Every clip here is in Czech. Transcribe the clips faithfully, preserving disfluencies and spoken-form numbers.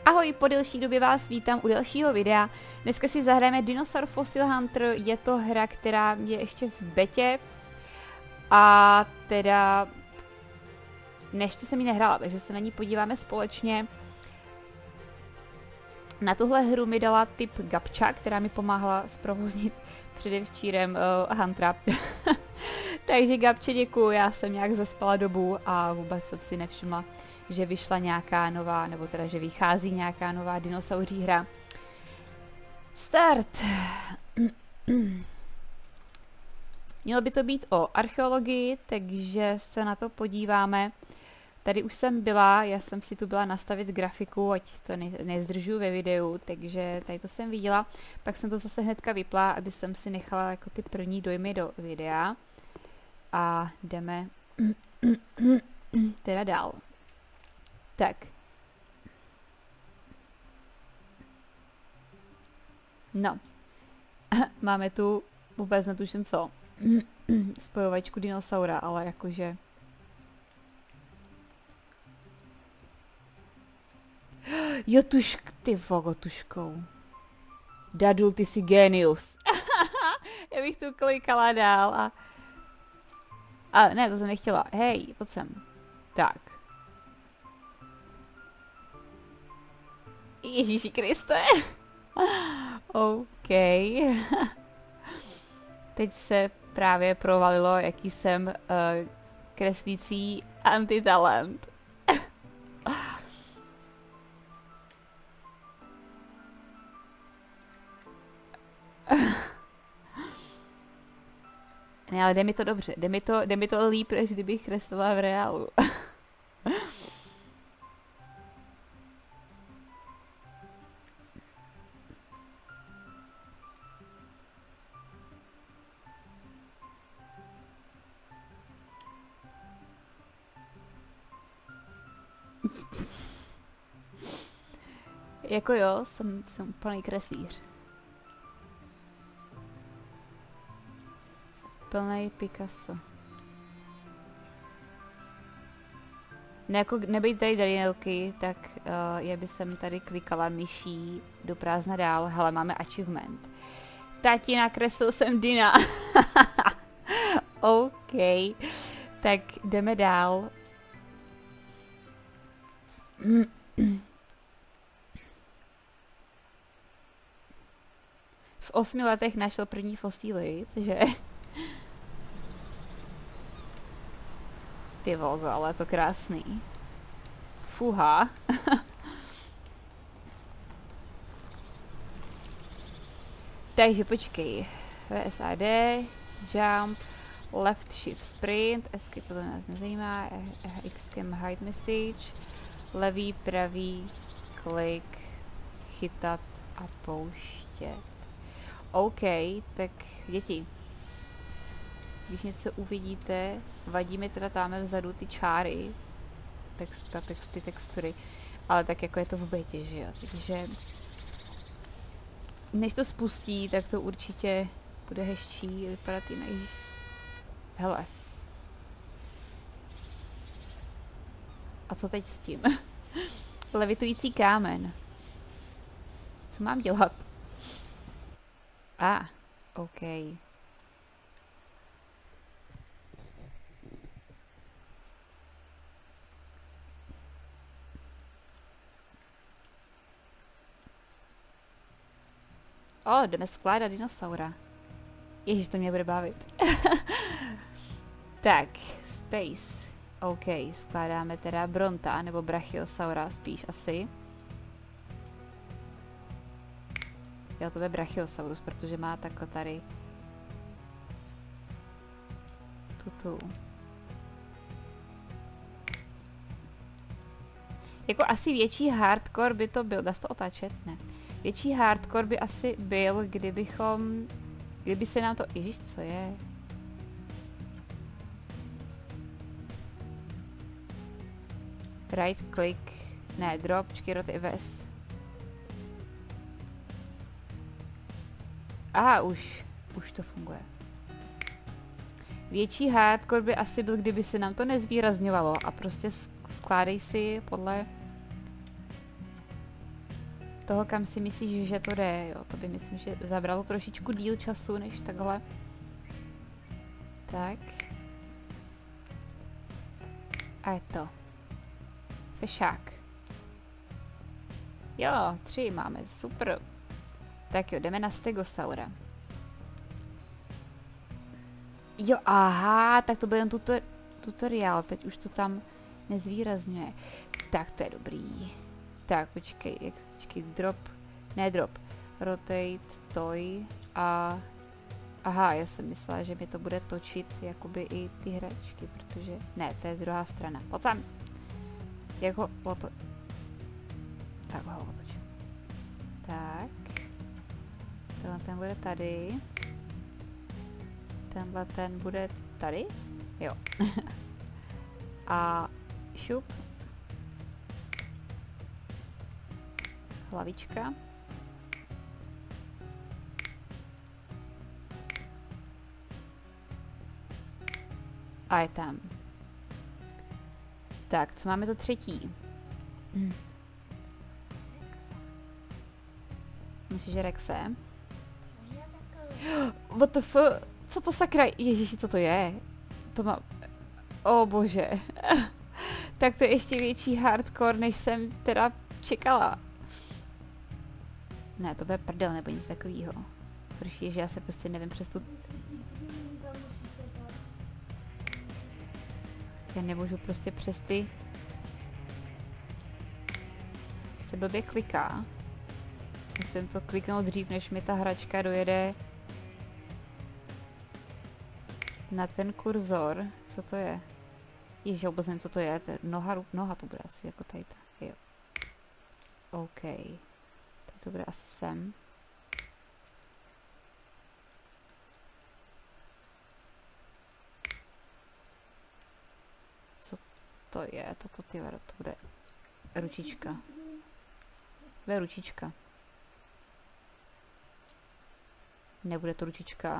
Ahoj, po delší době vás vítám u dalšího videa. Dneska si zahrajeme Dinosaur Fossil Hunter, je to hra, která je ještě v betě. A teda... Ještě jsem ji nehrála, takže se na ní podíváme společně. Na tuhle hru mi dala tip Gabča, která mi pomáhala zprovoznit předevčírem uh, Huntera. Takže Gabče, děkuju, já jsem nějak zaspala dobu a vůbec jsem si nevšimla, že vyšla nějaká nová, nebo teda, že vychází nějaká nová dinosauří hra. Start! Mělo by to být o archeologii, takže se na to podíváme. Tady už jsem byla, já jsem si tu byla nastavit grafiku, ať to ne nezdržuju ve videu, takže tady to jsem viděla. Pak jsem to zase hnedka vypla, aby jsem si nechala jako ty první dojmy do videa. A jdeme teda dál. Tak. No. Máme tu vůbec netuším co. Spojovačku dinosaura, ale jakože... Jo, tušk, ty vogo, tuškou. Dadul, ty jsi genius. Já bych tu klikala dál a... A ne, to jsem nechtěla. Hej, pojď sem. Tak. Ježíši Kriste. OK. Teď se právě provalilo, jaký jsem uh, kreslící antitalent. Ne, ale jde mi to dobře. Jde mi to, jde mi to líp, než kdybych kreslila v reálu. Jako jo, jsem, jsem úplný kreslíř. Plnej Picasso. Ne, jako nebejt tady Danielky, tak uh, já bych jsem tady klikala myší do prázdna dál. Hele, máme achievement. Tati, nakreslil jsem Dina. OK. Tak jdeme dál. V osmi letech našel první fosíly, cože? Ty volgo, ale to krásný. Fuha. Takže počkej. V S A D, jump, left shift sprint, escape to nás nezajímá, X-cam hide message, levý, pravý, klik, chytat a pouštět. OK, tak děti. Když něco uvidíte, vadí mi teda tam vzadu ty čáry, text, ta text, ty textury, ale tak jako je to v betě, že jo, takže než to spustí, tak to určitě bude hezčí, vypadat jinak. Hele. A co teď s tím? Levitující kámen. Co mám dělat? A, ah, OK. O, oh, jdeme skládat dinosaura. Ježiš, to mě bude bavit. Tak, space. OK, skládáme teda Bronta, nebo Brachiosaura spíš asi. Jo, to je Brachiosaurus, protože má takhle tady tutu. Jako asi větší hardcore by to byl, dá se to otáčet? Ne. Větší hardcore by asi byl, kdybychom, kdyby se nám to, ježiš, co je? Right click, ne, drop, počkej, roty ves. Aha, už, už to funguje. Větší hardcore by asi byl, kdyby se nám to nezvýrazňovalo a prostě skládej si podle toho, kam si myslíš, že to jde, jo. To by myslím, že zabralo trošičku díl času, než takhle. Tak. A je to. Fešák. Jo, tři máme, super. Tak jo, jdeme na stegosaura. Jo, aha, tak to byl jen tutor tutoriál, teď už to tam nezvýrazňuje. Tak to je dobrý. Tak, počkej, jak, počkej, drop, ne drop, rotate, toy a... Aha, já jsem myslela, že mi to bude točit jakoby i ty hračky, protože... Ne, to je druhá strana. Pojď sem! Jak ho oto... Tak ho otočím. Tak. Tenhle ten bude tady. Tenhle ten bude tady? Jo. A šup. Hlavička. A je tam. Tak, co máme to třetí? Myslíš, že Rexe? What the f... Co to sakra... Ježiši, co to je? To má... O bože. Tak to je ještě větší hardcore, než jsem teda čekala. Ne, to bude prdel nebo nic takového. Protože že já se prostě nevím přes tu... Já nemůžu prostě přes ty... Se blbě kliká. Musím to kliknout dřív, než mi ta hračka dojede na ten kurzor. Co to je? Ježiš, já vůbec nevím, co to je. To je noha, noha to bude asi jako tady. Jo. OK. Tak to bude asi sem. Co to je? Toto ty vado, to bude ručička. Bude ručička. Nebude to ručička.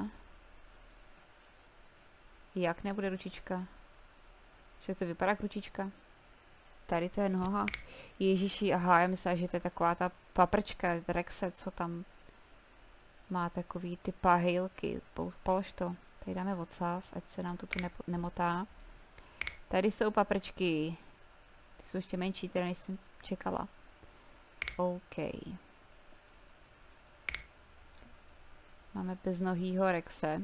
Jak nebude ručička? Že to vypadá jak ručička. Tady to je noha. Ježíši, aha, já myslela, že to je taková ta paprčka, Rexe, co tam má takový ty pahejlky. Polož to. Tady dáme odsaz, ať se nám to tu nemotá. Tady jsou paprčky. Ty jsou ještě menší, teda než jsem čekala. OK. Máme beznohýho Rexe.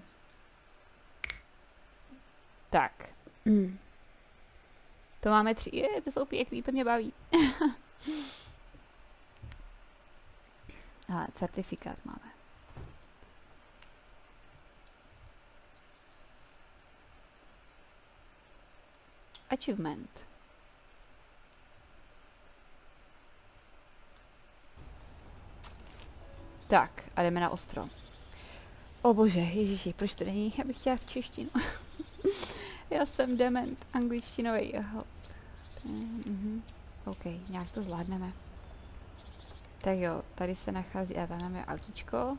Tak. Mm. To máme tři. Je, to jsou pěkný, to mě baví. Ale certifikát máme. Achievement. Tak, a jdeme na ostro. O bože, ježiši, proč to není? Já bych chtěla v češtinu. Já jsem dement, angličtinový. Mhm. OK, nějak to zvládneme. Tak jo, tady se nachází, a tam máme autíčko.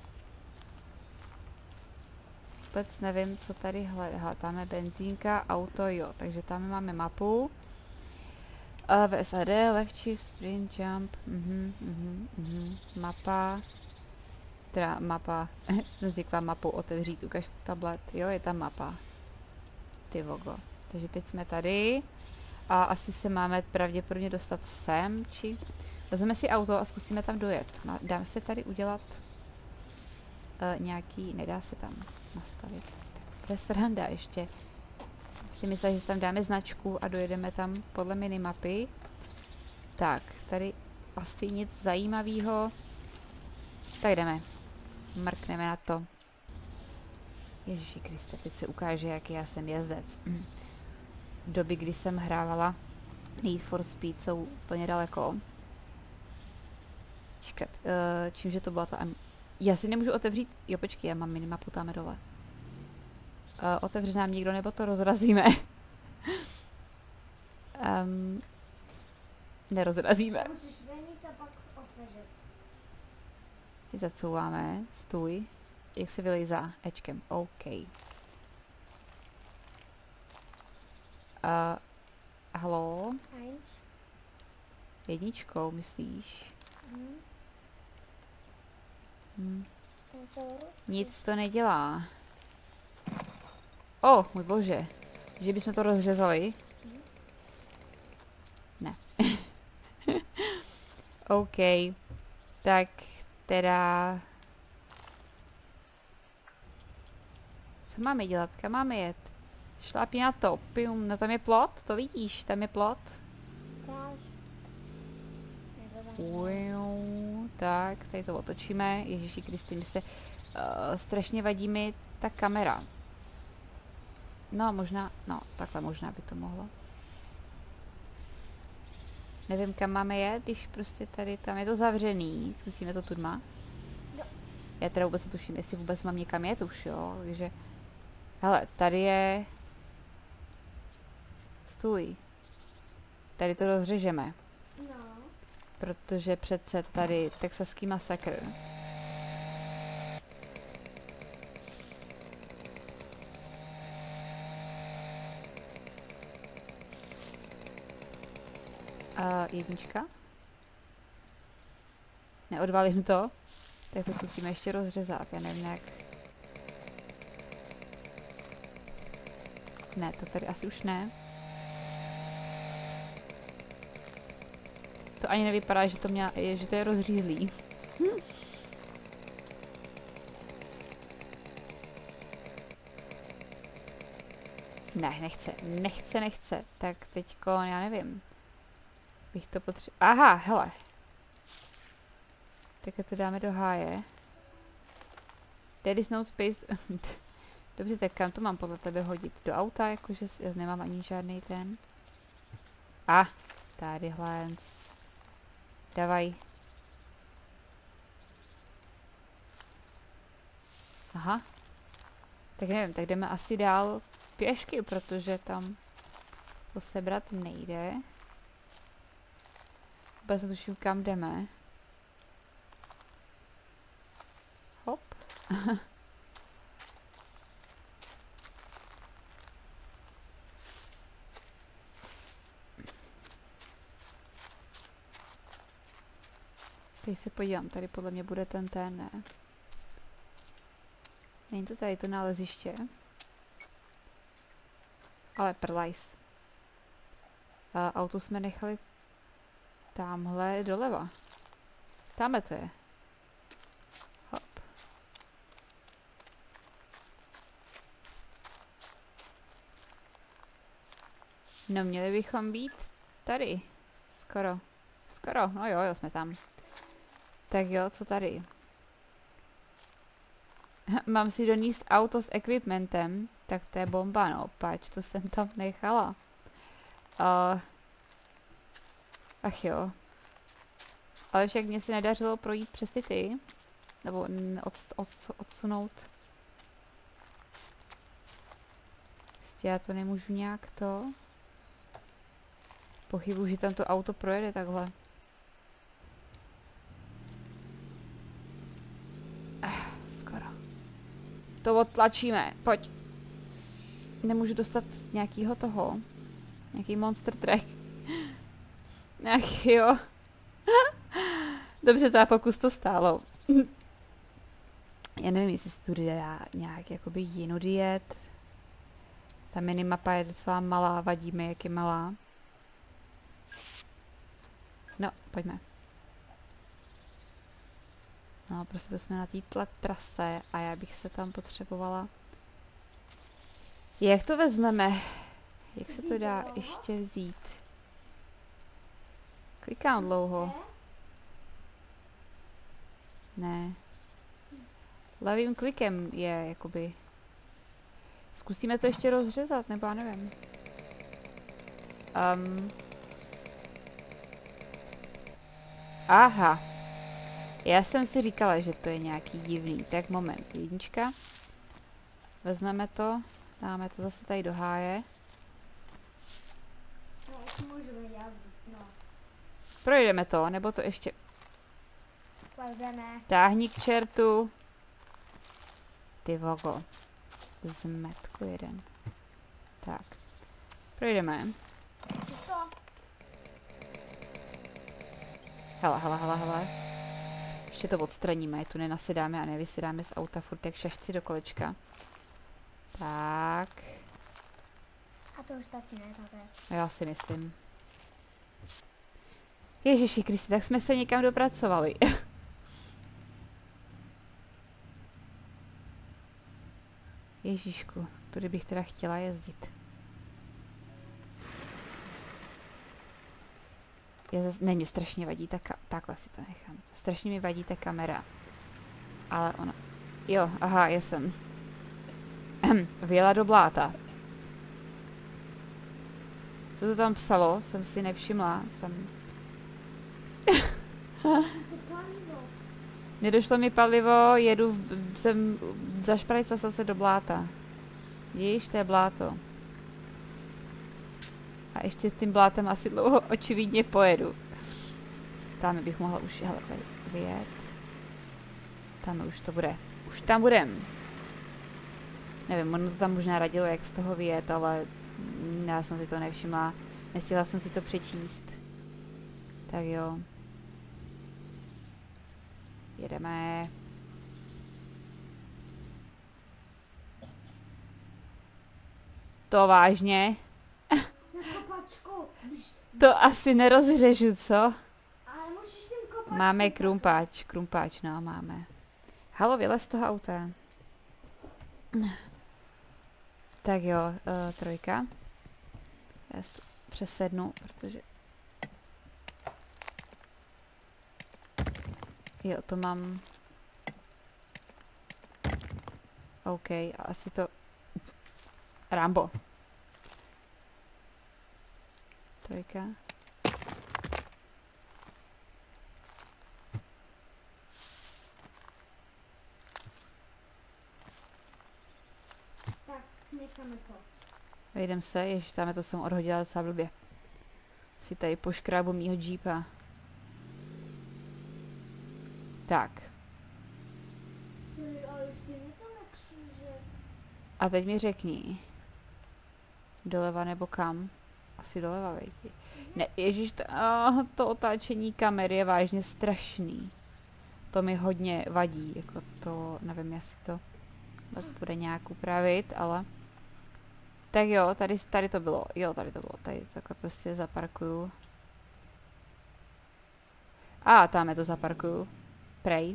Vůbec nevím, co tady hledá. Tam je benzínka, auto, jo. Takže tam máme mapu. Uh, V S A D, left shift, sprint, jump. Mhm, mhm, mhm. Mapa. Teda mapa. Jsem zvykla mapu otevřít, ukaž to tablet. Jo, je tam mapa. Ty vogo. Takže teď jsme tady. A asi se máme pravděpodobně dostat sem, či... Vezmeme si auto a zkusíme tam dojet. Dám se tady udělat uh, nějaký... Nedá se tam nastavit. Tak to je sranda ještě. Si myslím, že tam dáme značku a dojedeme tam podle minimapy. Tak, tady asi nic zajímavého. Tak jdeme. Mrkneme na to. Ježiši Kriste, teď se ukáže, jaký já jsem jezdec. V době, kdy jsem hrávala Need for Speed, jsou úplně daleko. Čekat, uh, čímže to byla ta... Já si nemůžu otevřít... Jo, počkej, já mám minimapu tam dole. Uh, otevři nám někdo, nebo to rozrazíme. um, nerozrazíme. Teď zacouváme. Stůj. Jak se vylejzá? Ečkem. OK. Uh, halo? Jedničkou, myslíš? Mm. Hm. Nic to nedělá. O, oh, můj bože. Že bychom to rozřezali? Ne. OK. Tak teda... Co máme dělat? Kam máme jet? Šlápni na to. Pium. No tam je plot, to vidíš, tam je plot. Uju, tak, tady to otočíme. Ježíši Kristý, mi se uh, strašně vadí mi ta kamera. No, možná, no, takhle možná by to mohlo. Nevím, kam máme jet, když prostě tady, tam je to zavřený. Zkusíme to tudma. Já teda vůbec netuším, jestli vůbec mám někam jet už, jo, takže... Hele, tady je... Stůj. Tady to rozřežeme. No. Protože přece tady texaský masakr. A jednička. Neodvalím to. Tak to zkusíme ještě rozřezat, já nevím jak. Ne, to tady asi už ne. To ani nevypadá, že to, měla, že to je rozřízlý. Hm. Ne, nechce, nechce, nechce. Tak teďko, já nevím. Bych to potřeboval. Aha, hele. Tak to dáme do háje. There is no space. Dobře, tak kam to mám podle tebe hodit? Do auta, jakože já nemám ani žádný ten. A, ah, tadyhle. Davaj. Aha. Tak nevím, tak jdeme asi dál pěšky, protože tam to sebrat nejde. Vůbec netuším, kam jdeme. Hop. Teď se podívám, tady podle mě bude ten ten, ne. Není to tady to náleziště. Ale prlajs. A auto jsme nechali tamhle doleva. Táme to je. Hop. No měli bychom být tady. Skoro. Skoro, no jo, jo, jsme tam. Tak jo, co tady? Mám si doníst auto s equipmentem, tak to je bomba, no, pač, to jsem tam nechala. Uh, ach jo. Ale však mně se nedařilo projít přes ty ty. Nebo od, od, odsunout. Prostě já to nemůžu nějak to. Pochybuji, že tam to auto projede takhle. To odtlačíme, pojď. Nemůžu dostat nějakýho toho. Nějaký monster track. Ach jo. Dobře, ta pokus to stálo. Já nevím, jestli se tu dá nějak jakoby jinudy jet. Ta minimapa je docela malá, vadí mi, jak je malá. No, pojďme. No, prostě to jsme na této trase a já bych se tam potřebovala... Jak to vezmeme? Jak se to dá ještě vzít? Klikám dlouho. Ne. Levým klikem je jakoby... Zkusíme to ještě rozřezat, nebo já nevím. Um. Aha. Já jsem si říkala, že to je nějaký divný. Tak moment, jednička. Vezmeme to, dáme to zase tady do háje. Projdeme to, nebo to ještě... Táhni k čertu. Ty vogo. Zmetku jeden. Tak. Projdeme. Hele, hele, hele, hele. ještě to odstraníme, tu nenasedáme a nevysedáme z auta furt jak šašci do kolečka. Tak. A to už stačí, ne? Také. Já si myslím. Ježiši Kristi, tak jsme se někam dopracovali. Ježíšku, tudy bych teda chtěla jezdit. Já zase, ne, mě strašně vadí ta ka- takhle si to nechám. Strašně mi vadí ta kamera. Ale ona... Jo, aha, já jsem... Vyjela do bláta. Co to tam psalo? Jsem si nevšimla. Jsem... Nedošlo mi palivo, jedu, v, jsem, zašprajcla jsem se do bláta. Vidíš, to je bláto. A ještě tím blátem asi dlouho očividně pojedu. Tam bych mohla už, hele, tady vyjet. Tam už to bude. Už tam budem. Nevím, ono to tam možná radilo, jak z toho vyjet, ale já jsem si to nevšimla. Nestihla jsem si to přečíst. Tak jo. Jedeme. To vážně? Na kopačku. To asi nerozřežu, co? Ale můžeš tím kopačku. Máme krumpáč, krumpáč, no, máme. Halo, vylez z toho auta. Tak jo, uh, trojka. Já si to přesednu, protože... Jo, to mám... OK, a asi to... Rambo. Trojka. Tak, necháme to. Vejdem se, ježiš, tam to jsem odhodila docela blbě. Si tady poškrábu mýho džípa. Tak. Ale už ty mě to nekříže. A teď mi řekni. Doleva nebo kam? Asi doleva, vejti. Ne, ježiš, to, oh, to otáčení kamery je vážně strašný. To mi hodně vadí, jako to, nevím, jestli to vůbec bude nějak upravit, ale... Tak jo, tady, tady to bylo, jo, tady to bylo, tady takhle prostě zaparkuju. A, tam je to zaparkuju. Prej.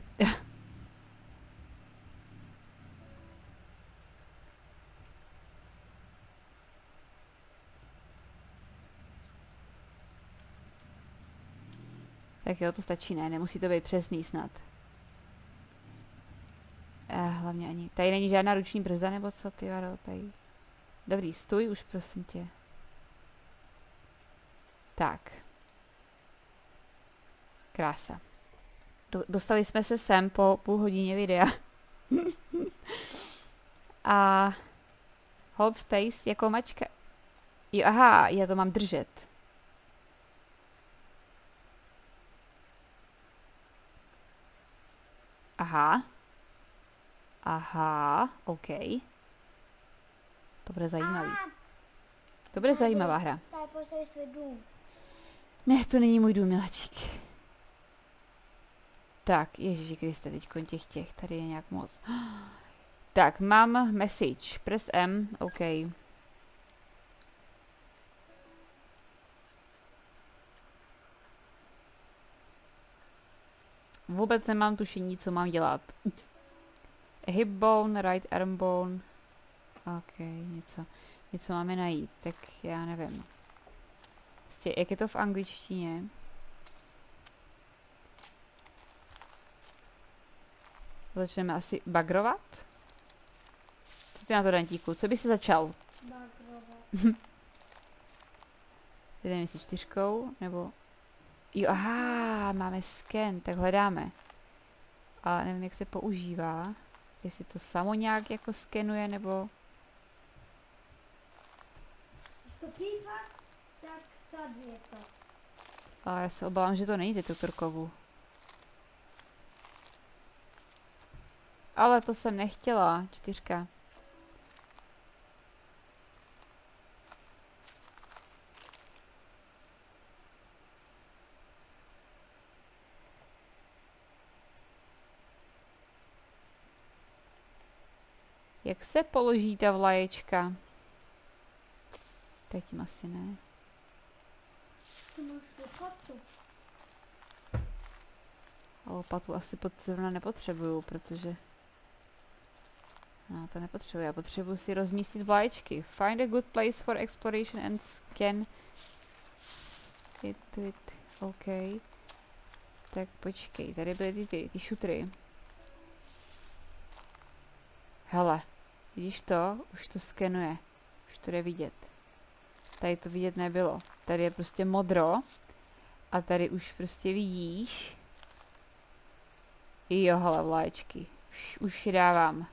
Tak jo, to stačí, ne? Nemusí to být přesný snad. Eh, hlavně ani... Tady není žádná ruční brzda, nebo co, ty vado, tady... Dobrý, stůj už, prosím tě. Tak. Krása. Do, dostali jsme se sem po půl hodině videa. A... Hold space jako mačka. Jo, aha, já to mám držet. Aha. Aha, OK. To bude zajímavý. To bude zajímavá hra. Tady postavíš svůj dům. Ne, to není můj dům, miláčík. Tak, Ježíši Kriste, teďkon těch těch, tady je nějak moc. Tak, mám message. Press M, OK. Vůbec nemám tušení, co mám dělat. Hip bone, right arm bone. OK, něco, něco máme najít, tak já nevím. Prostě, jak je to v angličtině? Začneme asi bagrovat? Co ty na to, Dantíku? Co by si začal? Bagrovat. Jdeme si čtyřkou, nebo... Jo, aha, máme sken, tak hledáme. Ale nevím, jak se používá. Jestli to samo nějak jako skenuje, nebo... Když to pípá, tak tady je to. Ale já se obávám, že to není detektorkovu. Ale to jsem nechtěla, čtyřka. Jak se položí ta vlaječka? Teď tím asi ne. To máš lopatu. A lopatu asi pod zrovna nepotřebuju, protože... No, to nepotřebuji. Já potřebuji si rozmístit vlaječky. Find a good place for exploration and scan it with... OK. Tak počkej, tady byly ty, ty, ty šutry. Hele, vidíš to? Už to skenuje. Už to jde vidět. Tady to vidět nebylo. Tady je prostě modro. A tady už prostě vidíš. Jo, hele, vlaječky. Už, už je dávám.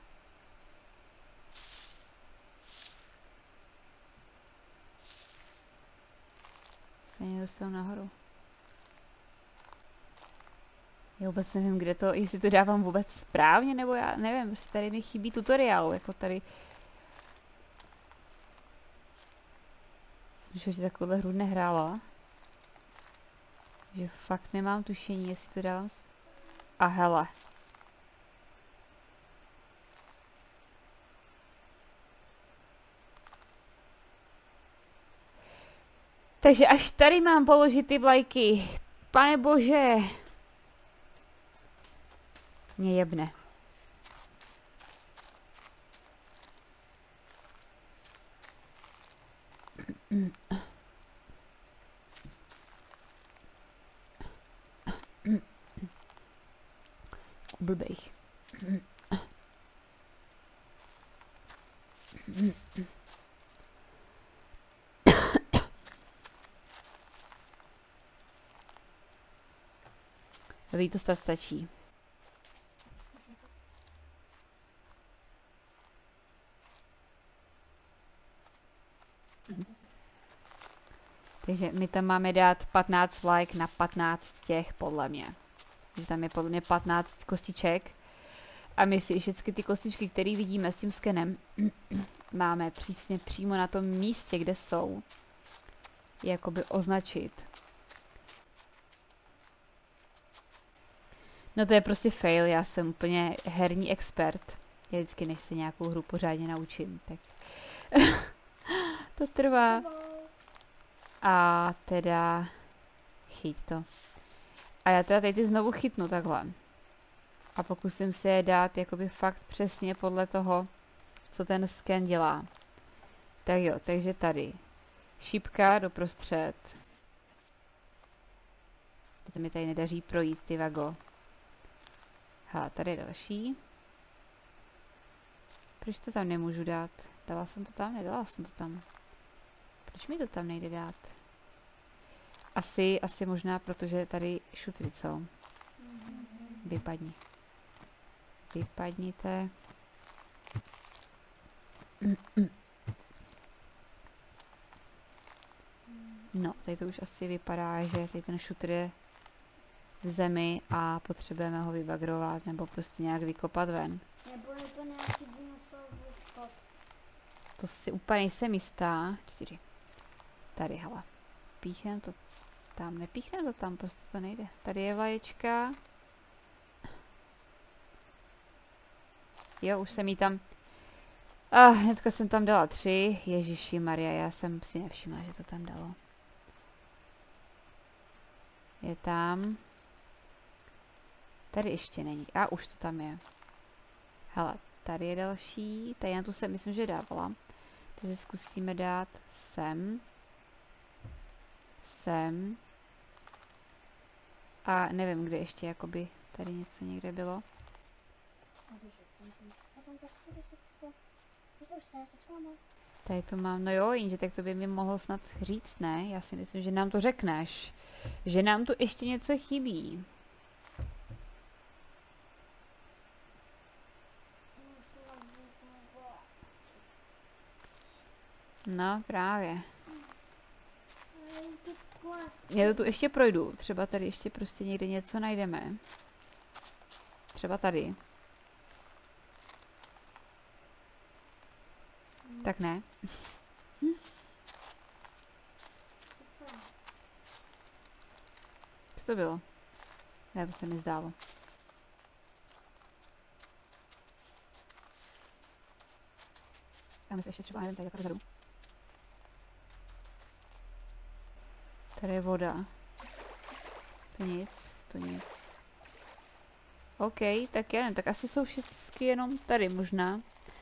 Se někdo dostal nahoru. Já vůbec nevím, kde to, jestli to dávám vůbec správně, nebo já nevím, prostě tady mi chybí tutoriál, jako tady. Jsem že takovouhle hru nehrála. Že fakt nemám tušení, jestli to dávám s... A hele. Takže až tady mám položit ty vlajky. Pane bože. Mě jebne. Blbejch. Dobrý, to snad stačí. Takže my tam máme dát patnáct like na patnáct těch, podle mě. Takže tam je podle mě patnáct kostiček. A my si všechny ty kostičky, které vidíme s tím skenem, máme přísně přímo na tom místě, kde jsou, jakoby označit. No to je prostě fail, já jsem úplně herní expert. Já vždycky, než se nějakou hru pořádně naučím, tak to trvá. A teda chyť to. A já teda teď ty znovu chytnu takhle. A pokusím se je dát jakoby fakt přesně podle toho, co ten sken dělá. Tak jo, takže tady. Šipka doprostřed. To mi tady nedaří projít, ty vago. Ha, tady je další. Proč to tam nemůžu dát? Dala jsem to tam? Nedala jsem to tam. Proč mi to tam nejde dát? Asi, asi možná, protože tady šutry jsou. Vypadni. Vypadníte. No, tady to už asi vypadá, že tady ten šutr je v zemi a potřebujeme ho vybagrovat nebo prostě nějak vykopat ven. Nebo je to nějaký dinosaurový kost. To si úplně nejsem jistá. Čtyři. Tady, hele. Píchnem to tam, nepíchnem to tam, prostě to nejde. Tady je vlaječka. Jo, už jsem jí tam... Ah, hnedka jsem tam dala tři. Ježiši Maria, já jsem si nevšimla, že to tam dalo. Je tam. Tady ještě není. A už to tam je. Hele, tady je další. Tady na tu jsem, myslím, že dávala. Takže zkusíme dát sem. Sem. A nevím, kde ještě, jakoby tady něco někde bylo. Tady to mám, no jo, jenže tak to by mi mohlo snad říct, ne? Já si myslím, že nám to řekneš. Že nám tu ještě něco chybí. No, právě. Já to tu ještě projdu. Třeba tady ještě prostě někde něco najdeme. Třeba tady. Tak ne. Co to bylo? Ne, to se mi zdálo. Dáme si ještě třeba jeden tady takhle dozadu. Tady je voda. To nic, to nic. OK, tak já nevím, tak asi jsou všechny jenom tady možná.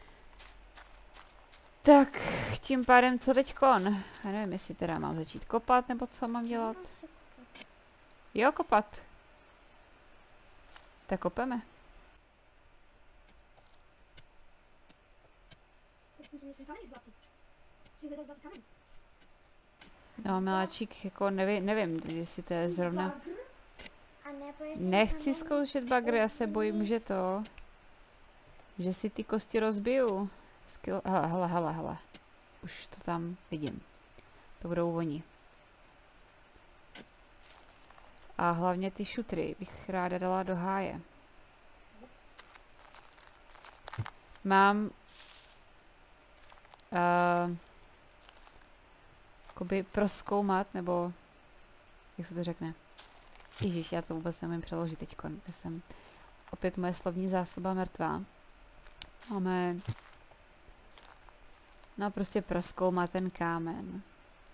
Tak, tím pádem co teďkon? Já nevím, jestli teda mám začít kopat, nebo co mám dělat. Jo, kopat. Tak kopeme. No, miláčík, jako nevím, nevím, jestli to je zrovna... Nechci zkoušet bagr, já se bojím, že to... Že si ty kosti rozbiju. Skill... Hele, hele, hele, hele. Už to tam vidím. To budou oni. A hlavně ty šutry bych ráda dala do háje. Mám... Uh, jakoby prozkoumat, nebo... Jak se to řekne? Ježíš, já to vůbec nemůžu přeložit teďkon. Já jsem opět moje slovní zásoba mrtvá. Máme... No prostě prozkoumat ten kámen.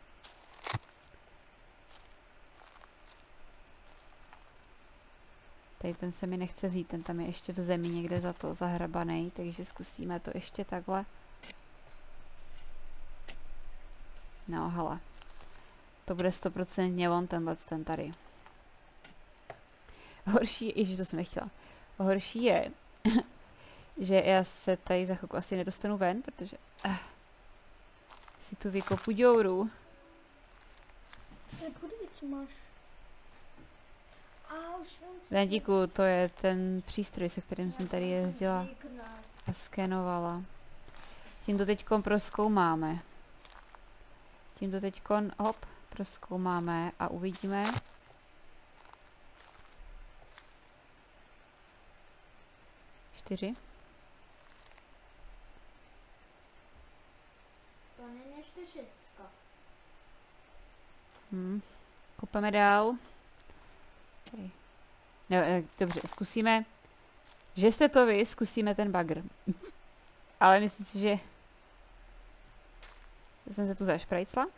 Tady ten se mi nechce vzít, ten tam je ještě v zemi někde za to zahrabaný, takže zkusíme to ještě takhle. No, hele. To bude stoprocentně on, tenhle ten tady. Horší, ježiš, to jsem nechtěla. Horší je, že já se tady za chvilku asi nedostanu ven, protože uh, si tu vykopu děuru. Díku, to je ten přístroj, se kterým jsem tady jezdila a skenovala. Tím to teďkon prozkoumáme. Tím to teďkon, hop, prozkoumáme a uvidíme. Čtyři. To není čtyřicka. Hmm. Kopeme dál. Okay. No, dobře, zkusíme. Že jste to vy, zkusíme ten bagr. Ale myslím si, že jsem se tu zašprajcla.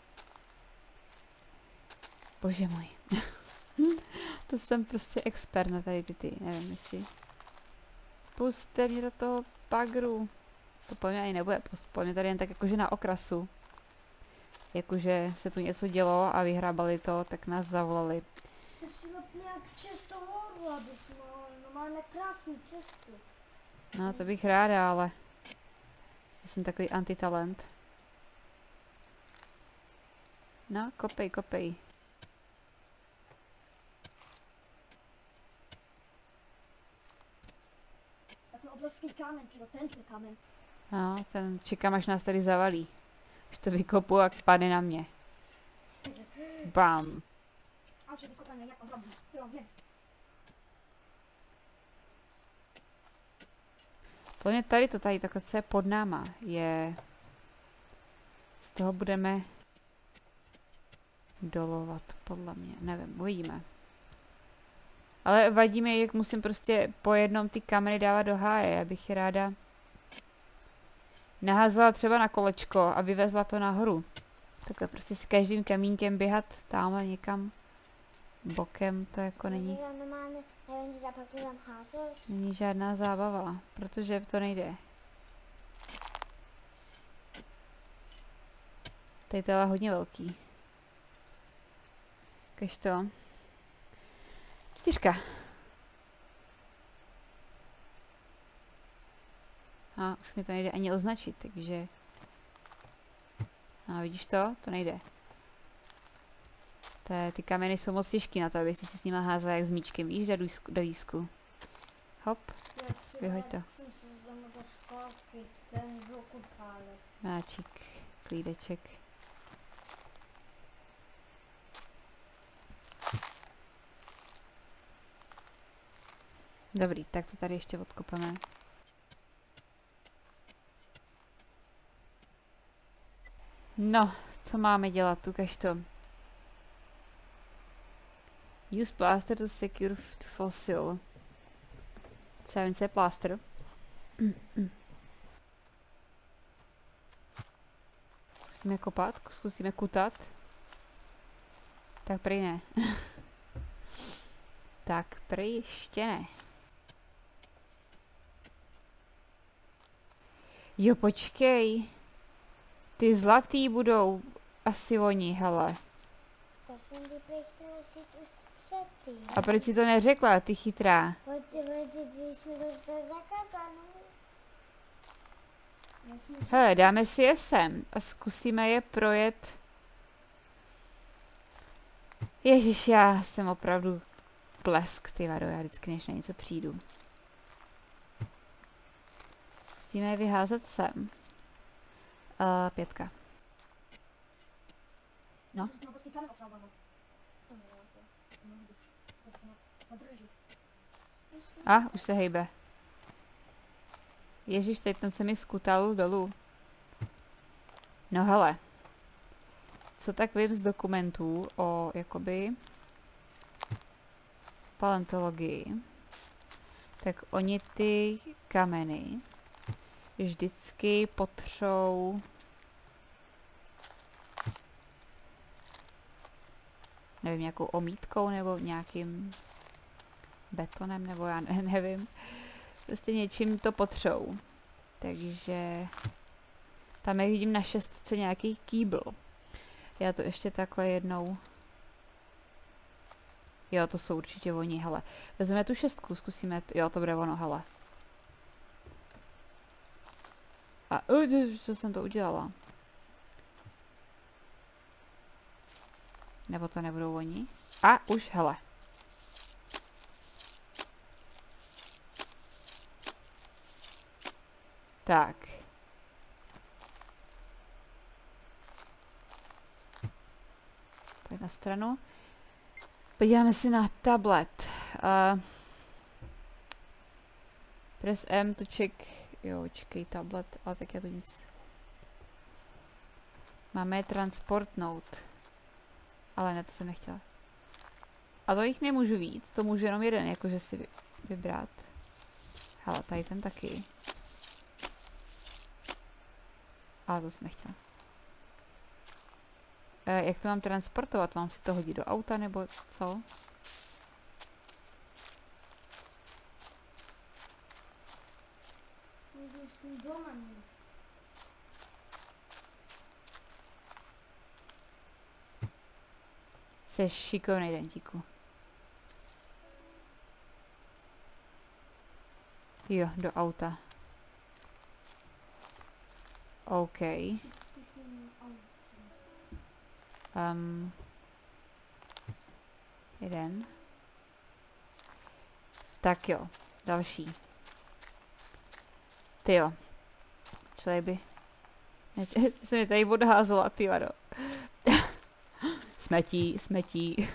Bože můj. To jsem prostě expert na tady ty ty, nevím jestli. Puste mě do toho bagru. To po mě ani nebude pust, po mě tady jen tak jakože na okrasu. Jakože se tu něco dělo a vyhrábali to, tak nás zavolali. To si nějak často horu, abys mohl, no máme krásnou cestu. No to bych ráda, ale já jsem takový antitalent. No, kopej, kopej. Takový obrovský kámen, tyjo, tento kámen. No, ten čekám, až nás tady zavalí. Už to vykopu a padne na mě. Bam. A už je vykopaný jak ohromný, stromně. Plně tady to tady, takhle co je pod náma, je... Z toho budeme dolovat, podle mě. Nevím, uvidíme. Ale vadí mi, jak musím prostě po jednom ty kameny dávat do háje. Já bych je ráda naházela třeba na kolečko a vyvezla to nahoru. Takhle prostě s každým kamínkem běhat tamhle někam bokem, to jako není... Není žádná zábava, protože to nejde. Tady to je ale hodně velký. Kaž to. Čtyřka. A už mi to nejde ani označit, takže... A vidíš to? To nejde. Té, ty kameny jsou moc těžký na to, abych si s nima házela jak s míčkem, víš, do, lísku, do lísku. Hop, vyhoď to. Máčik, klídeček. Dobrý, tak to tady ještě odkopeme. No, co máme dělat, ukaž to. Use plaster to secure fossil. Co je plaster? Zkusíme kopat, zkusíme kutat. Tak prý ne. Tak prý ještě ne. Jo, počkej. Ty zlatý budou asi oni, hele. To jsem ti prý chtěla říct už předtím. A proč si to neřekla, ty chytrá? Pojď, pojď, když jsme to se zakázali. Hele, dáme si je sem a zkusíme je projet. Ježiš, já jsem opravdu blesk, ty vado, já vždycky než na něco přijdu. Zkusíme je vyházet sem. Uh, pětka. No. A, už se hejbe. Ježíš, teď ten se mi skutal dolů. No hele. Co tak vím z dokumentů o, jakoby, paleontologii, tak oni ty kameny vždycky potřou nevím, nějakou omítkou nebo nějakým betonem, nebo já ne, nevím. Prostě něčím to potřou. Takže tam jak vidím na šestce nějaký kýbl. Já to ještě takhle jednou... Jo, to jsou určitě oni, hele. Vezmeme tu šestku, zkusíme... T... Jo, to bude ono, hele. A... Uh, co jsem to udělala? Nebo to nebudou oni? A, už, hele. Tak. Pojď na stranu. Podíváme si na tablet. Uh, press M to check. Jo, čekej, tablet, ale tak já to nic. Máme transport note. Ale ne, to jsem nechtěla. A to jich nemůžu víc, to můžu jenom jeden, jakože si vybrat. Hele, tady ten taky. Ale to jsem nechtěla. E, jak to mám transportovat? Mám si to hodit do auta, nebo co? Jseš šikovnej, dentíku. Jo, do auta. OK. Um, jeden. Tak jo, další. Tyjo. Člověk by... Neč... se mi tady odházela, ty vado. Smetí, smetí.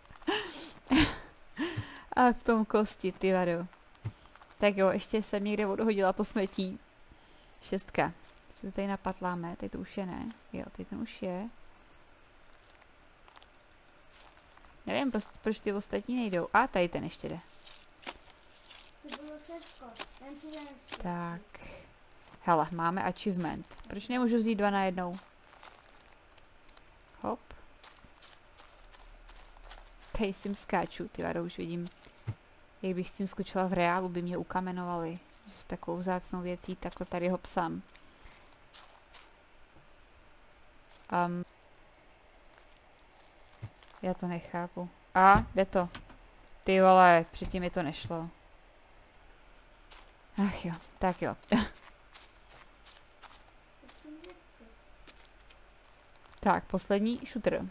A v tom kosti, ty vado. Tak jo, ještě jsem někde odhodila to smetí. Šestka. Co to tady napatláme? Tady to už je, ne? Jo, tady ten už je. Nevím, proč, proč ty ostatní nejdou. A tady ten ještě jde. Tak. Hele, máme achievement. Proč nemůžu vzít dva na jednou? Hop. Tady s tím skáču, ty vado, už vidím. Jak bych s tím skočila v reálu, by mě ukamenovali. S takovou vzácnou věcí, takhle tady ho psám. Um, já to nechápu. A, jde to. Ty vole, předtím mi to nešlo. Ach jo, tak jo. Tak, poslední šutr.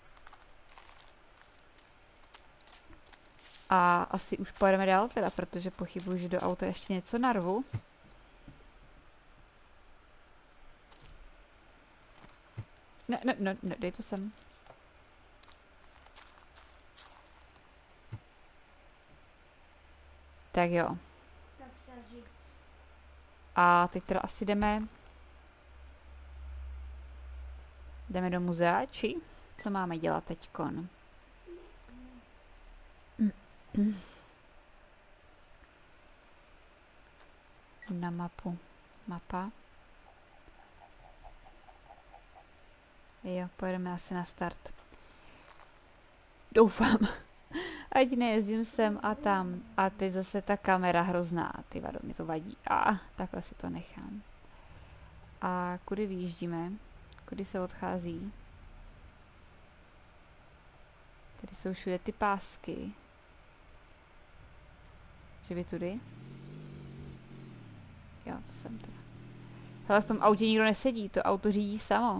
A asi už pojedeme dál teda, protože pochybuji, že do auta ještě něco narvu. Ne, ne, ne, ne, dej to sem. Tak jo. A teď teda asi jdeme... Jdeme do muzea, či? Co máme dělat teďkon? Na mapu. Mapa. Jo, pojedeme asi na start. Doufám. Ať nejezdím sem a tam. A teď zase ta kamera hrozná. Ty vado, mi to vadí. A takhle si to nechám. A kudy vyjíždíme? Kudy se odchází? Tady jsou všude ty pásky. Že by tudy? Jo, to jsem teda. Hele, v tom autě nikdo nesedí, to auto řídí samo.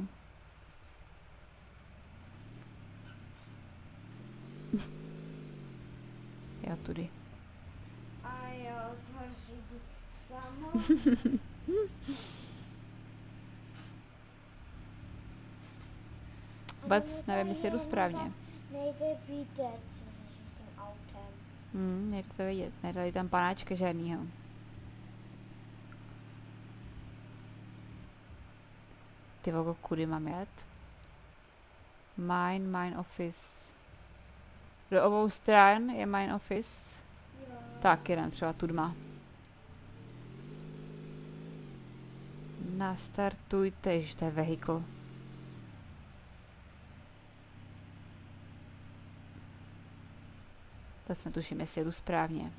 Já tudy. A jo, to řídí samo. Bac, nevím, jestli jdu správně. Nejde vidět, co se s tím autem. Hmm, nejde to vidět, nedali tam panáčka žádnýho. Ty vogo, kudy mám jet? Mine, mine office. Do obou stran je mine office. Jo. Tak, jeden třeba tudma. Nastartujte, že to je vehikl. Teď netuším, jestli jedu správně.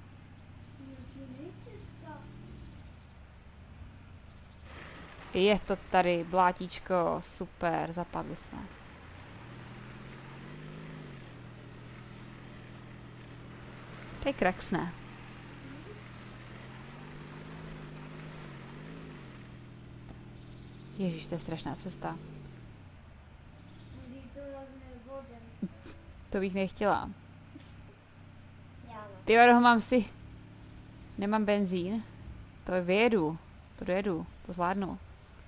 Je to tady, blátíčko, super, zapadli jsme. To je kraksné. Ježíš, to je strašná cesta. Když dolazne vodem. To bych nechtěla. Já no. Ty vado, mám si... Nemám benzín. To je vyjedu. To dojedu. To zvládnu.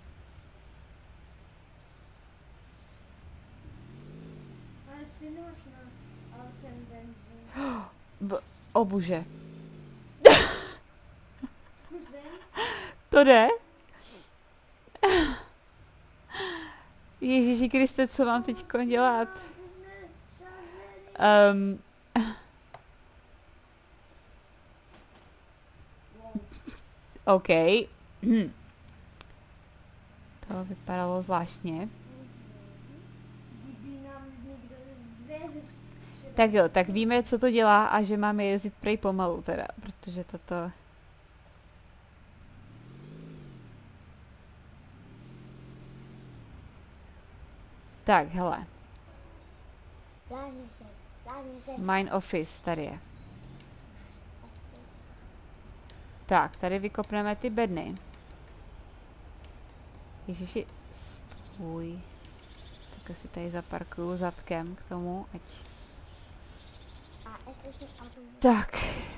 Ale ty nemáš na autem benzín. B- o bože. Zkus ven. To jde? Ježíši Kriste, co mám teď dělat? Um, OK. Hm. To vypadalo zvláštně. Kdyby nám někdo z dveří. Tak jo, tak víme, co to dělá a že máme jezdit prej pomalu teda, protože toto... Tak, hele. Láhni se, láhni se. Mine office, tady je. Tak, tady vykopneme ty bedny. Ježiši, stůj. Tak si tady zaparkuju zadkem k tomu, ať... A jestli si auto... Tak.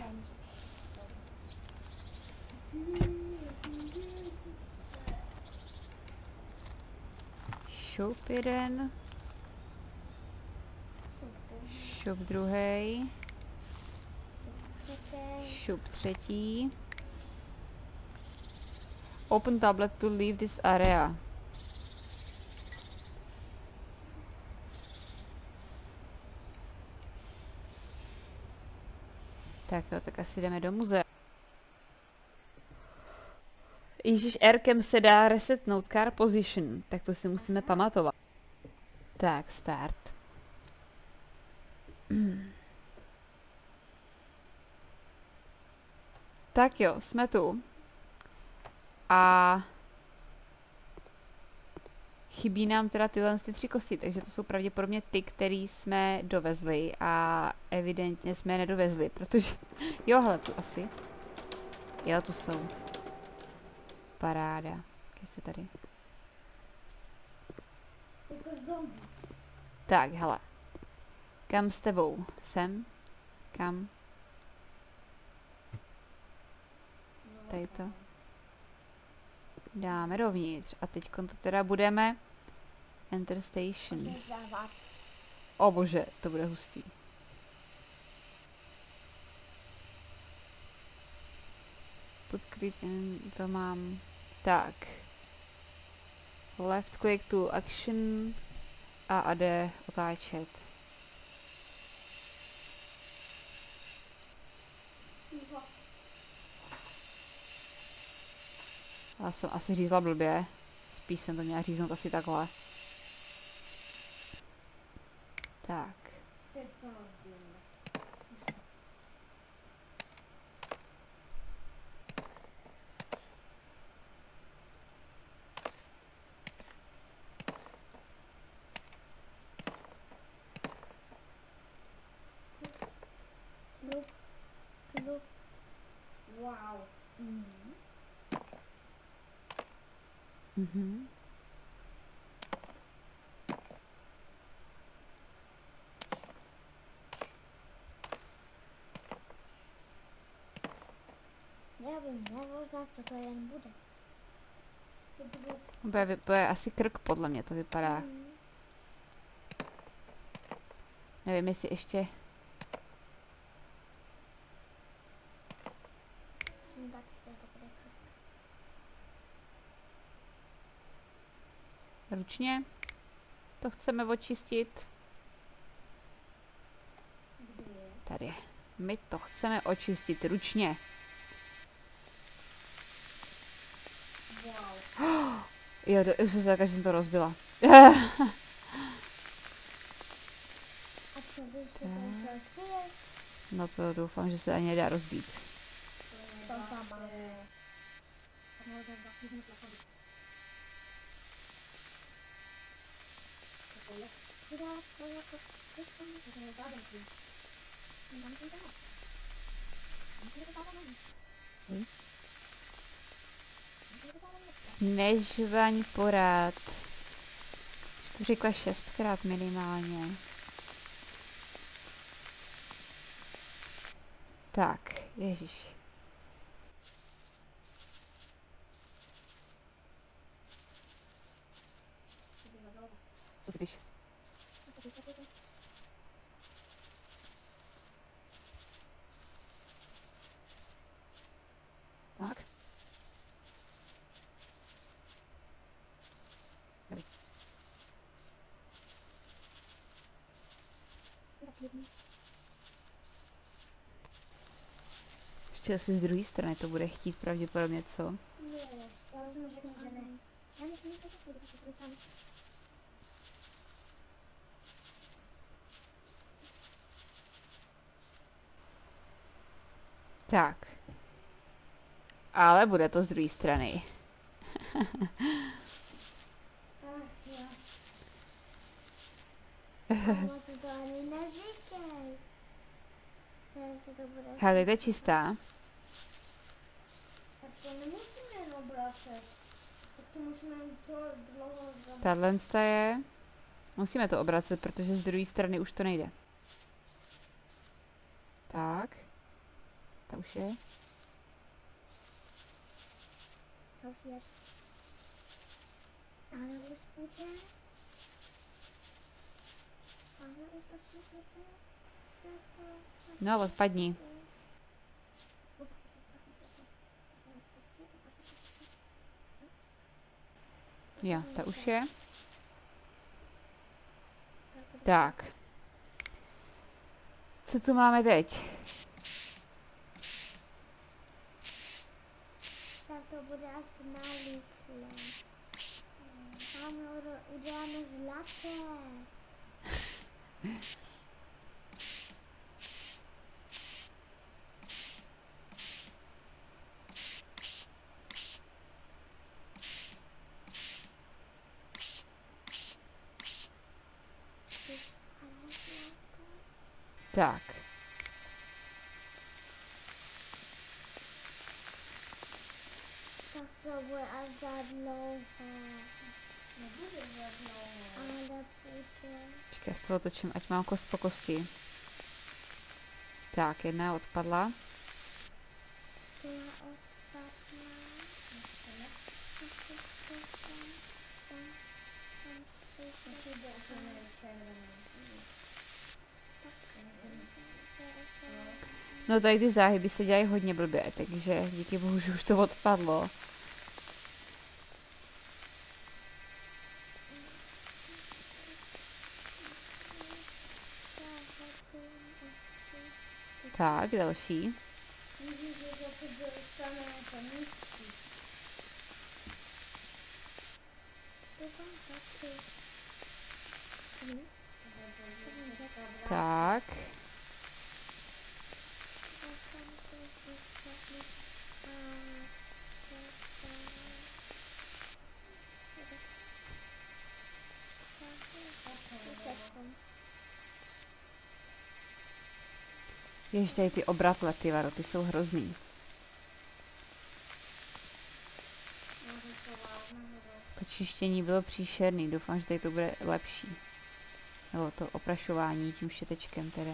Šup jeden. Šup druhý. Šup třetí. Open tablet to leave this area. Tak jo, tak asi jdeme do muzea. Ježíš, Rkem se dá resetnout car position, tak to si musíme pamatovat. Tak, start. Tak jo, jsme tu. A chybí nám teda tyhle ty tři kosti, takže to jsou pravděpodobně ty, které jsme dovezli a evidentně jsme je nedovezli, protože... Jo, hele, tu asi. Jo, tu jsou. Paráda. Jak se tady? Jako zombie. Tak, hele. Kam s tebou? Sem? Kam? Tady to. Dáme dovnitř. A teď to teda budeme... Enter station. O bože, to bude hustý. Podkryt, to mám... Tak. Left click to action a A D otáčet. Já jsem asi řízla blbě. Spíš jsem to měla říznout asi takhle. Tak. Teď to rozbijeme. Klub, klub. Wow. Mhm. Mhm. Já vím, možná, co to jen bude. To bude... Bude, bude asi krk, podle mě to vypadá. Mm. Nevím, jestli ještě... Jsem tak se to bude krk. Ručně to chceme očistit. Kde je? Tady. My to chceme očistit ručně. Wow. Jo, do, už se zaka, že jsem to rozbila. A co by se to už rozbije? No to doufám, že se ani nedá rozbít. To sama. Nežvaň porad. Už to řekla šestkrát minimálně. Tak, ježiš. Spíš. Tak. Dobrý. Ještě asi z druhé strany to bude chtít pravděpodobně, co? Ne, já myslím, že ne. Já myslím, že to bude, protože tam... Tak. Ale bude to z druhé strany. Ach, jo. Mamo, to to ani neříkej. Se to bude... Hele, to je čistá. Tak to nemusíme jen obracet. Tak to musíme jen to dlouho... Tahle je. Musíme to obracet, protože z druhé strany už to nejde. Tak. Ta už je. To už je... Ale už bude... Ale už asi bude... Se to... No, odpadni. Jo, ta už je. Tak. Co tu máme teď? Tak to bude asi nalíklé. Tam uděláme zlaté. Tak. Tak to bude až za dlouho. Nebude za dlouho. Ale bude. Počkej, já z toho točím, ať mám kost po kosti. Tak, jedna odpadla. Byla odpadla. No tady ty záhyby se dělají hodně blbě, takže díky bohu, že už to odpadlo. Tak, další. Tak. Ještě tady ty obratle, ty varo, ty jsou hrozný. To čištění bylo příšerný, doufám, že tady to bude lepší. Nebo to oprašování tím štětečkem teda.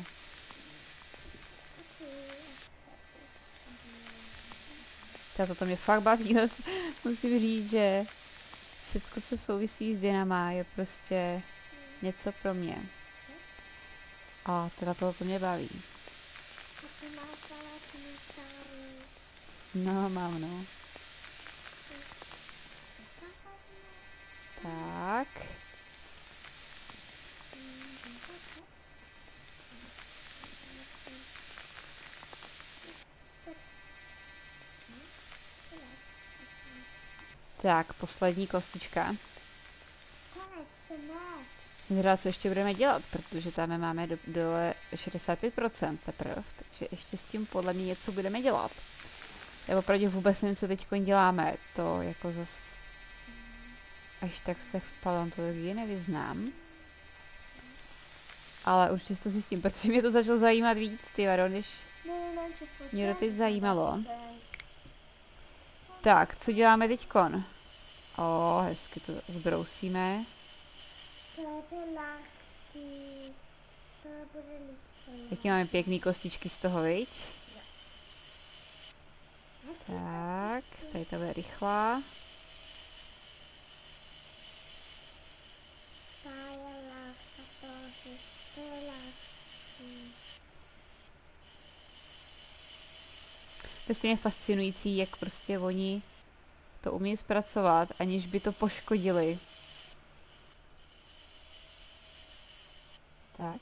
Tato to mě fakt baví, musím říct, že všecko, co souvisí s dynama, je prostě něco pro mě. A teda tohle to mě baví. No, mám, no. Tak. Tak, poslední kostička. Jsem zvědavá, co ještě budeme dělat, protože tam máme do, dole šedesát pět procent teprve, takže ještě s tím podle mě něco budeme dělat. Já opravdu vůbec nevím, co teď děláme, to jako zas až tak se v paleontologii nevyznám. Ale určitě to zjistím, protože mě to začalo zajímat víc, ty varo, než mě to teď zajímalo. Tak, co děláme teďkon? O, hezky to zbrousíme. Taky máme pěkný kostičky z toho, viď? Tak, tady to bude rychlá. To je stejně fascinující, jak prostě oni to umí zpracovat, aniž by to poškodili. Tak.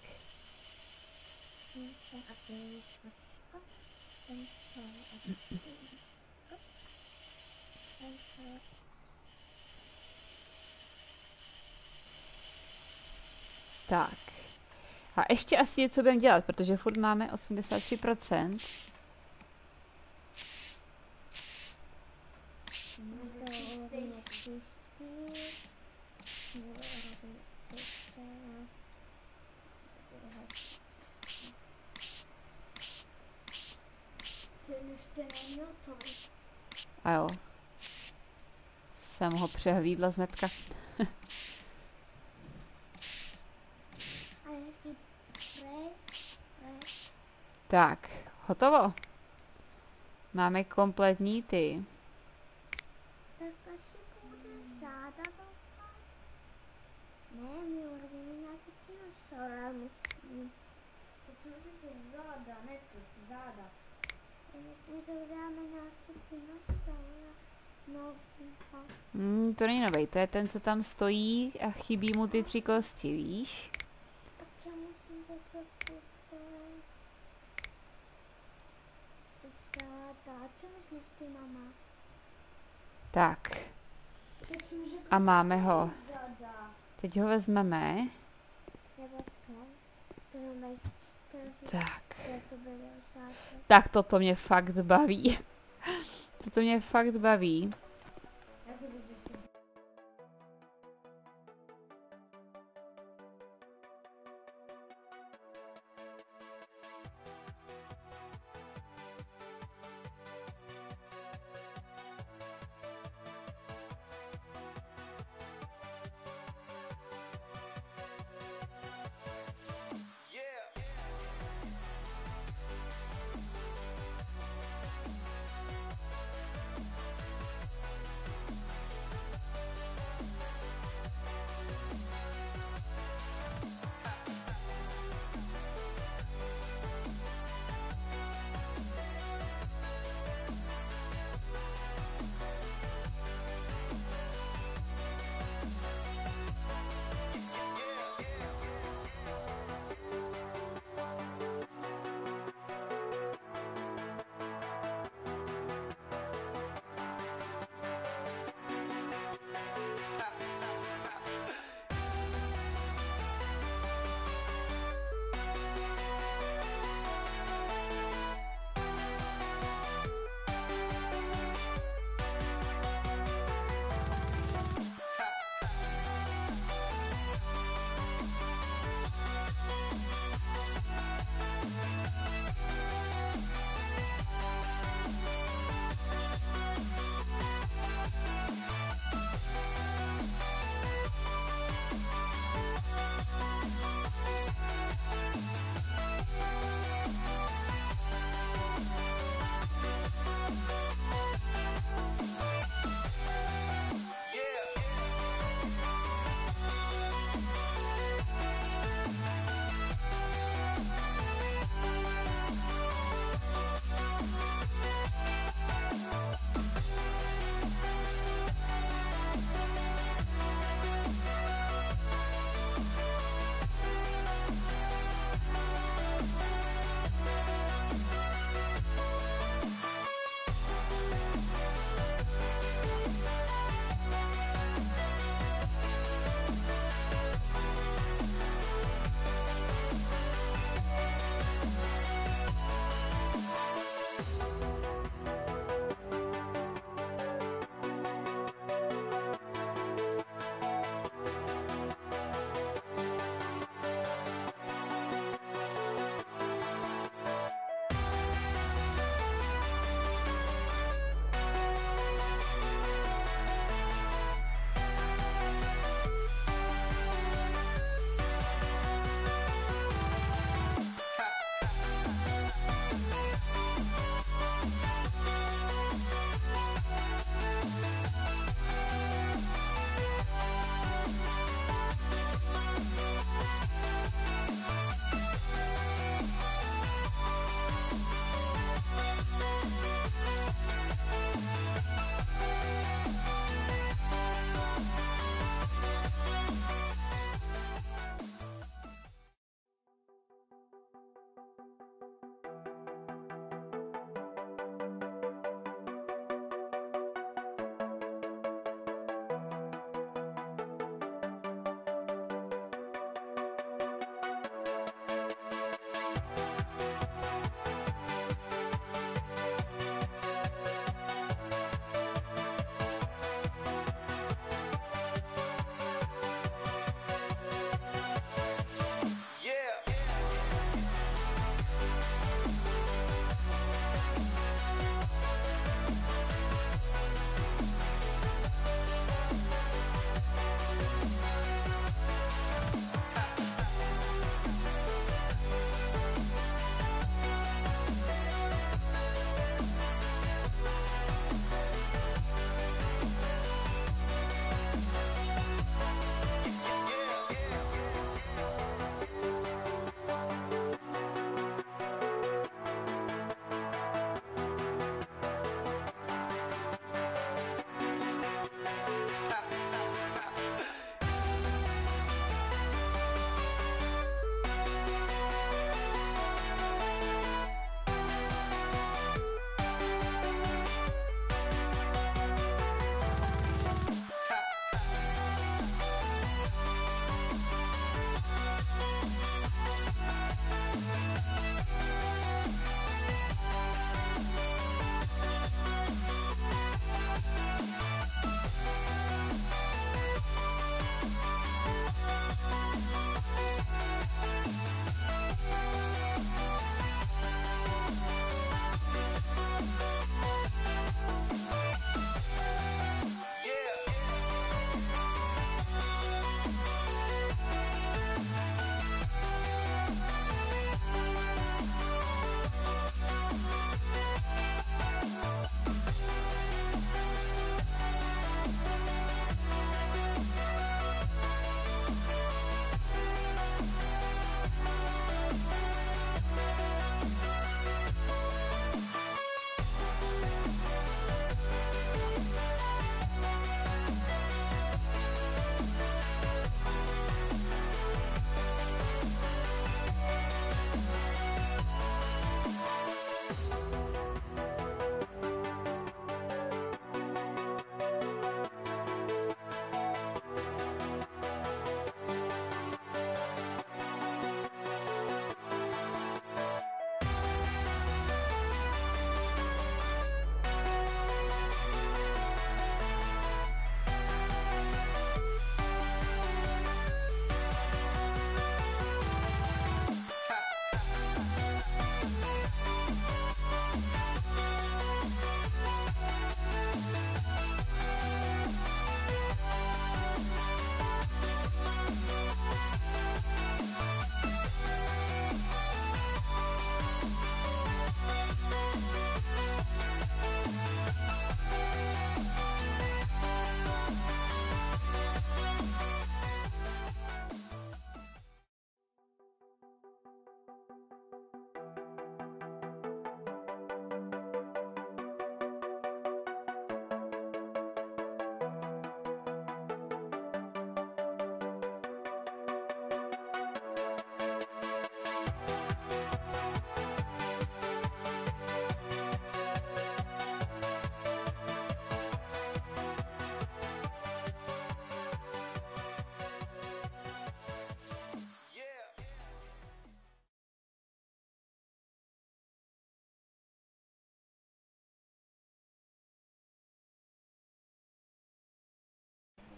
Tak. A ještě asi něco budeme dělat, protože furt máme osmdesát tři procent. A jo. Jsem ho přehlídla z metka. Tak, hotovo. Máme kompletní ty. Tak asi bude záda doufám. Ne, my urobíme nějaký dinosaura, myslím. Potřebujeme záda, ne tu, záda. Já myslím, že uděláme nějaký dinosaura. Novýho. Hmm, to není novej, to je ten, co tam stojí a chybí mu ty tři kosti, víš? Tak já myslím, že to bude záda. Co myslíš ty, mama? Tak. A máme ho. Teď ho vezmeme. Tak. Tak toto mě fakt baví. Toto mě fakt baví.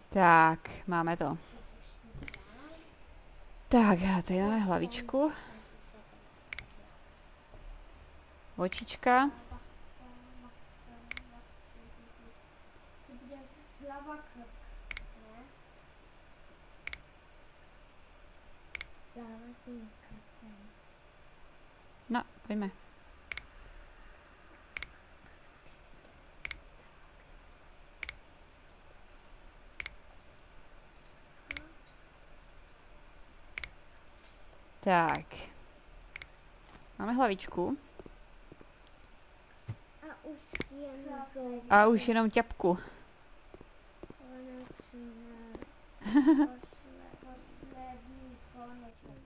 Tak, máme to. Tak, tady máme hlavičku. Očička. No, pojďme. Tak. Máme hlavičku. A už jenom A už jenom ťapku. Poslední konečný.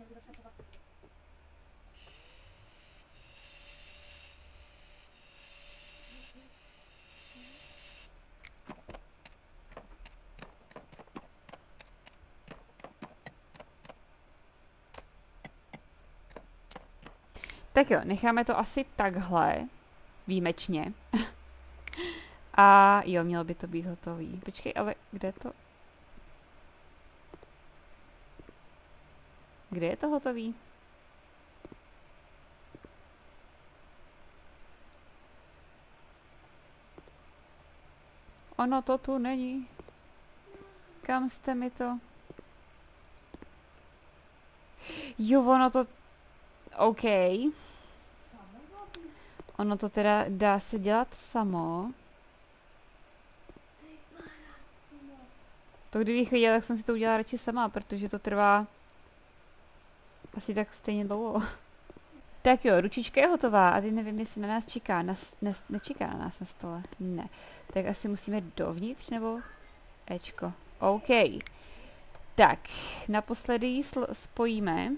Tak jo, necháme to asi takhle. Výjimečně. A jo, mělo by to být hotový. Počkej, ale kde to? Kde je to hotový? Ono to tu není. Kam jste mi to? Jo, ono to... OK. Ono to teda dá se dělat samo. To kdybych viděla, tak jsem si to udělala radši sama, protože to trvá asi tak stejně dlouho. Tak jo, ručička je hotová a teď nevím, jestli na nás čeká. Nas, ne, nečeká na nás na stole. Ne. Tak asi musíme dovnitř, nebo Ečko. OK. Tak, naposledy ji spojíme.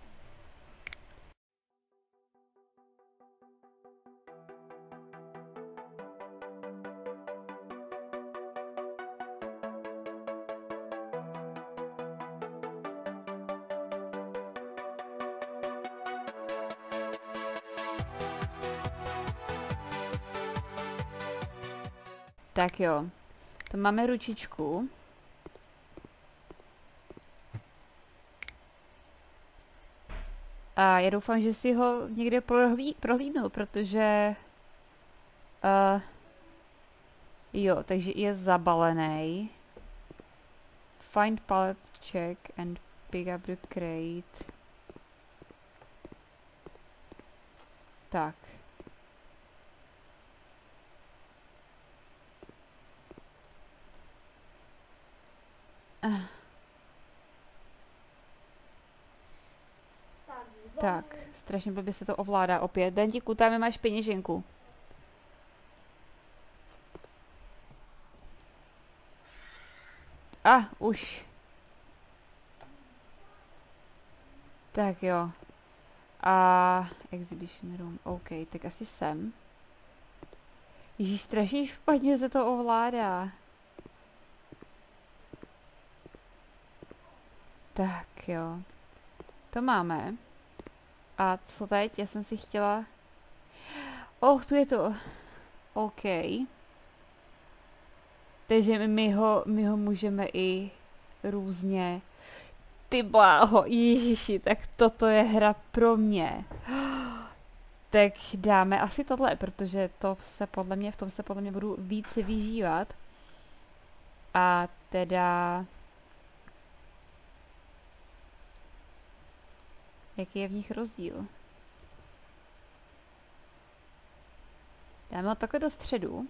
Tak jo, to máme ručičku. A já doufám, že si ho někde prohlí, prohlídnu, protože... Uh, jo, takže je zabalený. Find pallet check and pick up the crate. Tak. Uh. Tak, strašně blbě se to ovládá opět. Dentíku, tam máš peněženku. A, ah, už. Tak jo. A exhibition room, OK, tak asi sem. Ježíš, strašně špatně se to ovládá. Tak jo. To máme. A co teď? Já jsem si chtěla... Oh, tu je to. OK. Takže my ho, my ho můžeme i různě... Ty bláho, ježiši, tak toto je hra pro mě. Tak dáme asi tohle, protože to se podle mě, v tom se podle mě budu více vyžívat. A teda... Jaký je v nich rozdíl? Dáme ho takhle do středu.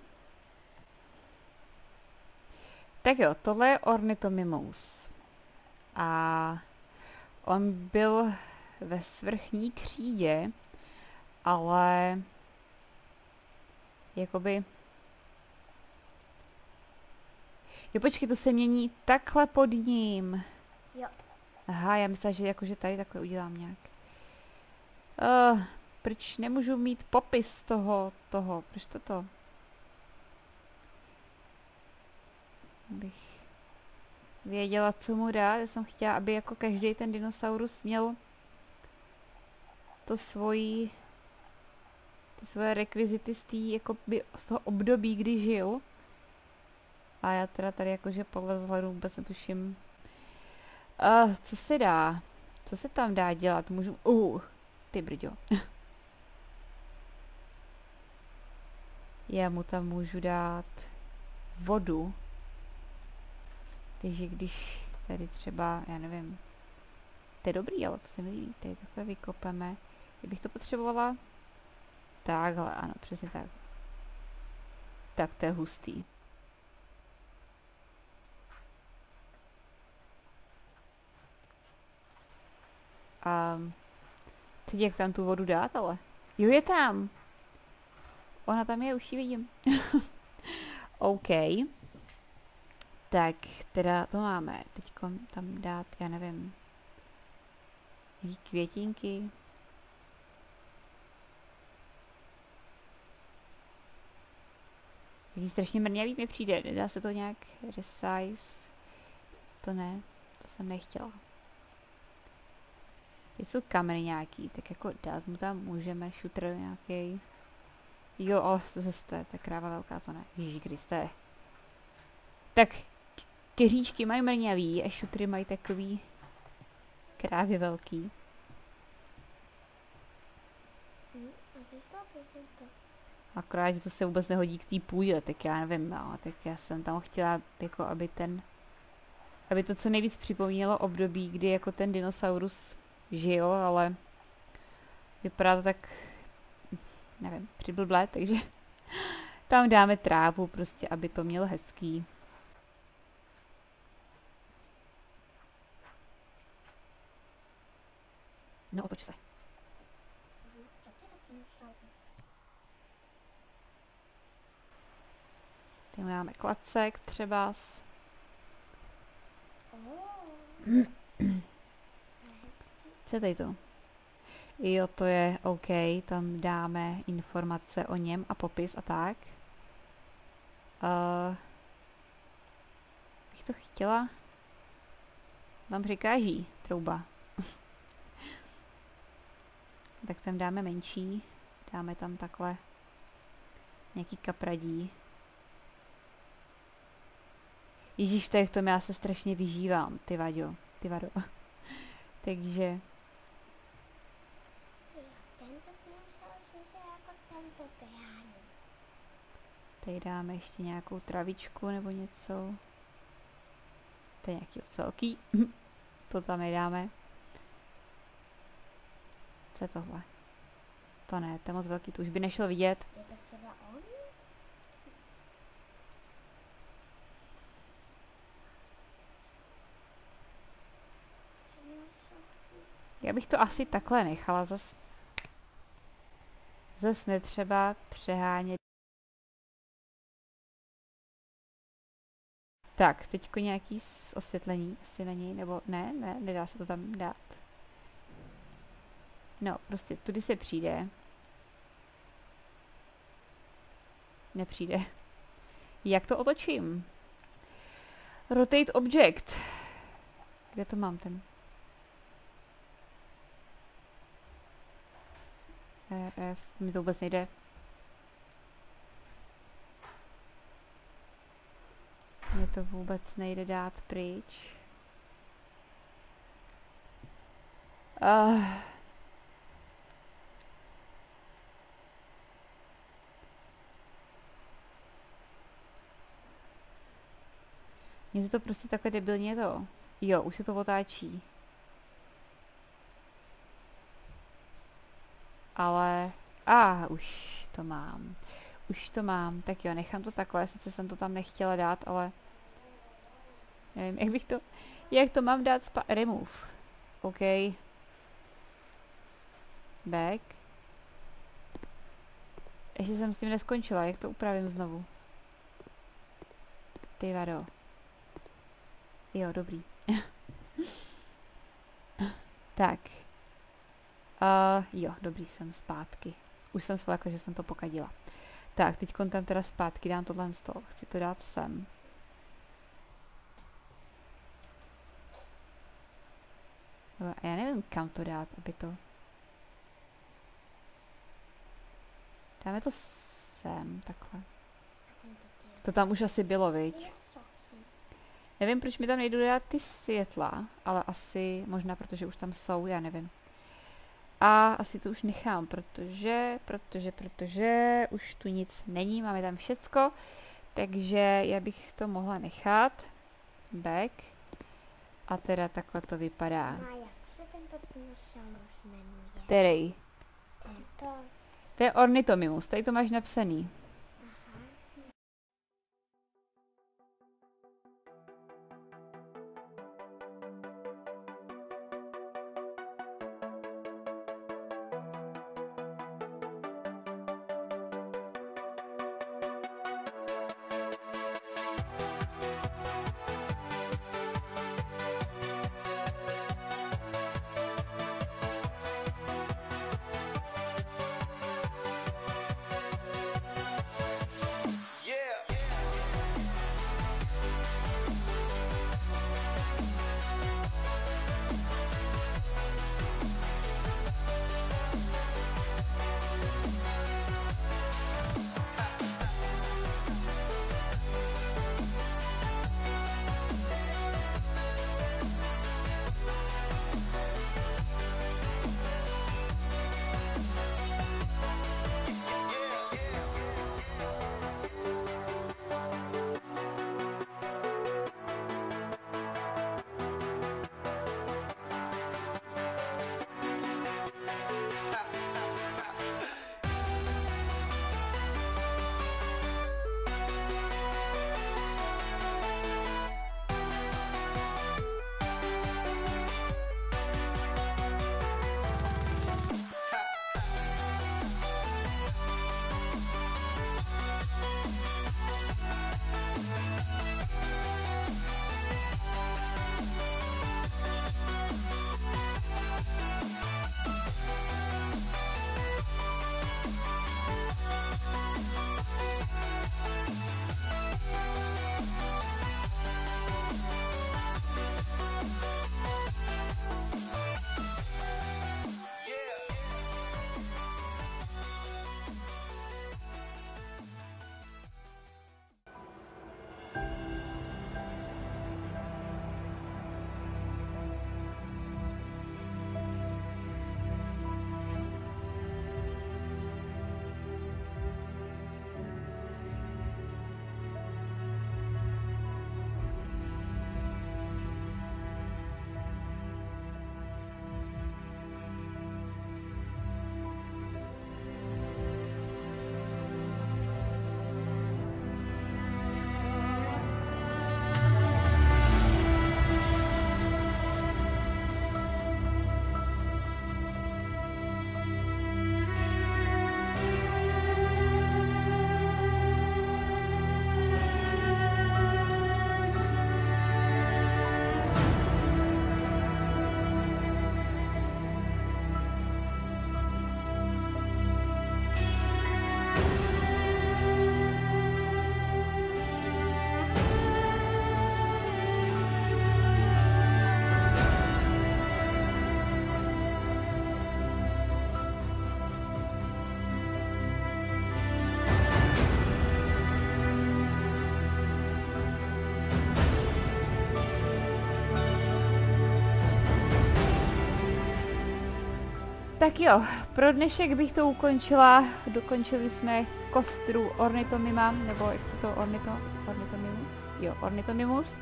Tak jo, tohle je Ornithomimous. A on byl ve svrchní křídě, ale jakoby... Jo, počkej, to se mění takhle pod ním. Jo. Aha, já myslím, že jakože tady takhle udělám nějak. Uh, proč nemůžu mít popis toho, toho, proč toto? Bych věděla, co mu dát. Já jsem chtěla, aby jako každý ten dinosaurus měl to svojí, ty svoje rekvizity z, tý, jako by, z toho období, kdy žil. A já teda tady jakože podle vzhledu vůbec netuším. Uh, co se dá? Co se tam dá dělat? Můžu... Uh, ty brďo. Já mu tam můžu dát vodu. Takže když tady třeba, já nevím, to je dobrý, ale to se mi líbí, tady takhle vykopeme. Kdybych to potřebovala? Takhle, ano, přesně tak. Tak to je hustý. A teď jak tam tu vodu dát, ale? Jo, je tam! Ona tam je, už ji vidím. OK. Tak, teda to máme. Teď tam dát, já nevím, nějaký květinky. Taky strašně mrňavý mi přijde. Nedá se to nějak resize? To ne, to jsem nechtěla. Teď jsou kameny nějaký, tak jako dát mu tam můžeme, šutr nějaký. Jo, ale zase to je ta kráva velká, to ne. Ježíš Kriste. Tak, keříčky mají mrňavý a šutry mají takový krávy velký. Akorát, že to se vůbec nehodí k té půdě, tak já nevím, no, tak já jsem tam chtěla, jako aby ten, aby to co nejvíc připomínalo období, kdy jako ten dinosaurus žil, ale vypadá to tak, nevím, přiblblé, takže tam dáme trávu prostě, aby to mělo hezký. No, otoč se. Tady máme klacek třeba. Co je tady to? Jo, to je OK, tam dáme informace o něm a popis a tak. Uh, bych to chtěla. Tam přikáží trouba. Tak tam dáme menší. Dáme tam takhle nějaký kapradí. Ježíš, tady v tom já se strašně vyžívám, ty vaďo, ty vado. Takže... Tady dáme ještě nějakou travičku nebo něco. To je nějaký moc velký. To tam nedáme. Co je tohle? To ne, to je moc velký, to už by nešlo vidět. Je to třeba on? Já bych to asi takhle nechala, zas, zas netřeba přehánět. Tak, teďko nějaký osvětlení asi na něj, nebo ne, ne, nedá se to tam dát. No, prostě tudy se přijde. Nepřijde. Jak to otočím? Rotate object. Kde to mám ten? R F, mi to vůbec nejde. Mně to vůbec nejde dát pryč. Uh. Mně se to prostě takhle debilně to. Jo, už se to otáčí. Ale... A, ah, už to mám. Už to mám. Tak jo, nechám to takhle. Sice jsem to tam nechtěla dát, ale... Nevím, jak bych to... Jak to mám dát spa... Remove. OK. Back. Ještě jsem s tím neskončila. Jak to upravím znovu? Ty vado. Jo, dobrý. Tak. Uh, jo, dobrý, jsem zpátky. Už jsem se lekla, že jsem to pokadila. Tak, teď tam teda zpátky dám tohle z toho. Chci to dát sem. A já nevím, kam to dát, aby to... Dáme to sem, takhle. To tam už asi bylo, viď? Nevím, proč mi tam nejdou dát ty světla, ale asi možná protože už tam jsou, já nevím. A asi to už nechám, protože, protože, protože už tu nic není, máme tam všecko, takže já bych to mohla nechat. Back. A teda takhle to vypadá. A jak se tento dinosaurus jmenuje? Který? Tento. To je Ornithomimus, tady to máš napsaný. Tak jo, pro dnešek bych to ukončila. Dokončili jsme kostru Ornithomima, nebo jak se to Ornitho, Ornithomimus? Jo, Ornithomimus.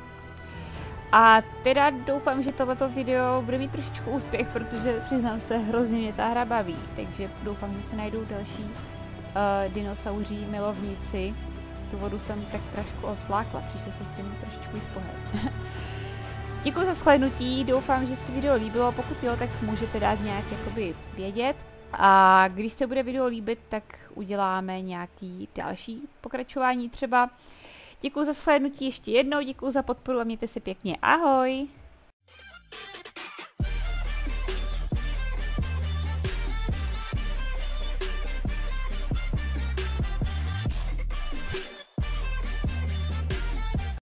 A teda doufám, že tohleto video bude mít trošičku úspěch, protože přiznám se, hrozně mě ta hra baví. Takže doufám, že se najdou další uh, dinosauří milovníci. Tu vodu jsem tak trošku odflákla, přišla se s tím trošičku víc pohrát. Děkuji za shlédnutí, doufám, že se video líbilo, pokud jo, tak můžete dát nějak jakoby vědět. A když se bude video líbit, tak uděláme nějaký další pokračování třeba. Děkuji za shlédnutí ještě jednou, děkuji za podporu a mějte se pěkně, ahoj!